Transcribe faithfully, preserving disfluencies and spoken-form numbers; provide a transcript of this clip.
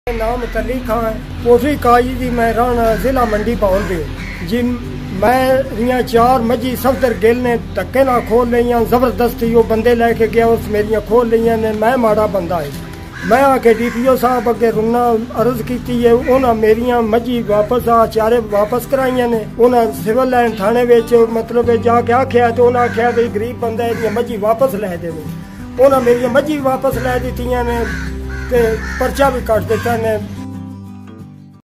नाम तली खां पोफी काजी दी मैं राणा जिला मंडी पाउल दे जी मैं चार मजी सफदर गिल ने धक्के ना खोल लिया जबरदस्ती वो बंदे लैके गया उस मेरिया खोल लिया ने मैं माड़ा बंदा है मैं आके डी पी ओ साहब अगे रुना अर्ज की है उन्हें मेरिया मजी वापस आ चारे वापस कराइया ने उन्हें सिविल लाइन थाने विच मतलब जाके आख्या तो उन्हें आख्या भी गरीब बंदा है मजी वापस लै देवे उन्हें मेरिया मजी वापस लै दी ने ते पर्चा भी कट दिता ने।